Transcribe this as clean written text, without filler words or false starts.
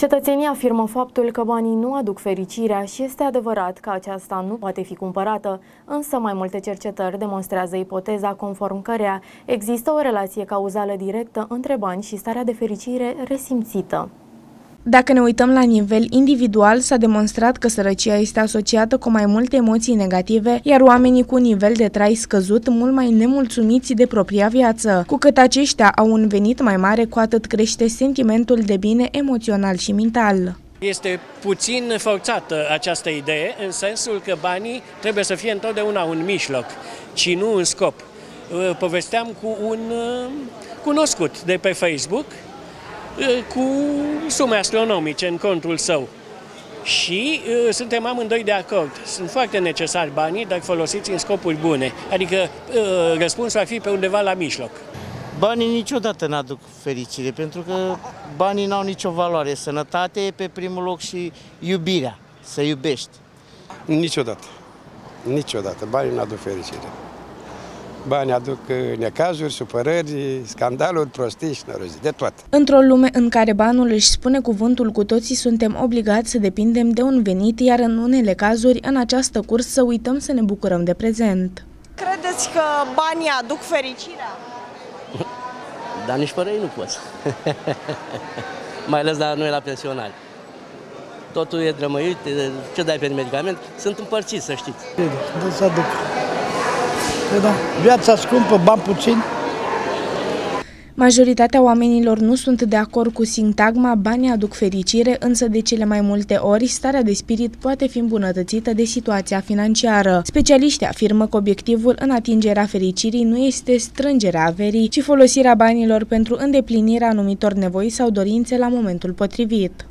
Cetățenii afirmă faptul că banii nu aduc fericirea și este adevărat că aceasta nu poate fi cumpărată, însă mai multe cercetări demonstrează ipoteza conform căreia există o relație cauzală directă între bani și starea de fericire resimțită. Dacă ne uităm la nivel individual, s-a demonstrat că sărăcia este asociată cu mai multe emoții negative, iar oamenii cu un nivel de trai scăzut mult mai nemulțumiți de propria viață. Cu cât aceștia au un venit mai mare, cu atât crește sentimentul de bine emoțional și mental. Este puțin forțată această idee, în sensul că banii trebuie să fie întotdeauna un mijloc, ci nu un scop. Povesteam cu un cunoscut de pe Facebook, cu sume astronomice în contul său. Și suntem amândoi de acord. Sunt foarte necesari banii, dar folosiți în scopuri bune. Adică răspunsul ar fi pe undeva la mijloc. Banii niciodată n-aduc fericire, pentru că banii n-au nicio valoare. Sănătatea e pe primul loc și iubirea, să iubești. Niciodată. Niciodată. Banii n-aduc fericire. Banii aduc necazuri, supărări, scandaluri, prostii și nărozi, de toate. Într-o lume în care banul își spune cuvântul, cu toții suntem obligați să depindem de un venit, iar în unele cazuri, în această cursă, uităm să ne bucurăm de prezent. Credeți că banii aduc fericirea? Dar nici fără ei nu poți. Mai ales la noi la pensionari. Totul e drămăit, ce dai pe medicament, sunt împărțiți, să știți. Să aduc. Da. Viața scumpă, bani puțini. Majoritatea oamenilor nu sunt de acord cu sintagma banii aduc fericire, însă de cele mai multe ori starea de spirit poate fi îmbunătățită de situația financiară. Specialiștii afirmă că obiectivul în atingerea fericirii nu este strângerea averii, ci folosirea banilor pentru îndeplinirea anumitor nevoi sau dorințe la momentul potrivit.